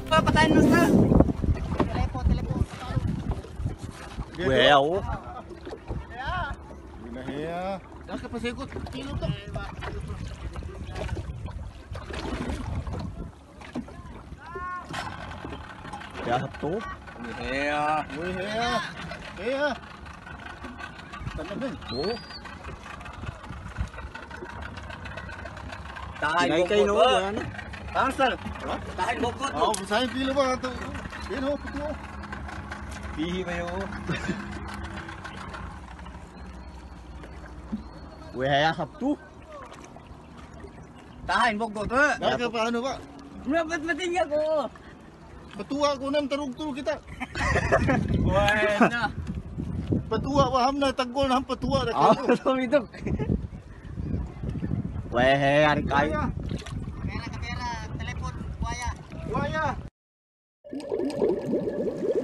Patayin mo sa. Telepon. Well. Ginahaya. Daka pa sa ikot. Kilo to. Kaya to. Ginahaya. Tanong din. Oh. Tahan Kinay kayo no. Yan. Tangsal. Tahan mo ko. Oh, sayang kilo ba ito? Yan ho, puto. Pihi ba yun? Wehaya sabtu. Tahan mo ko. Daka pa ano ba? Mabat-batin niya ko. Patuwa ko nang tarug-tarug kita. Bueno. Patuwa pa ham na tagol ham patuwa na Ah, kayo. tumitok. Wehaya ari kayo. Kapera, telepon, buaya. Waya.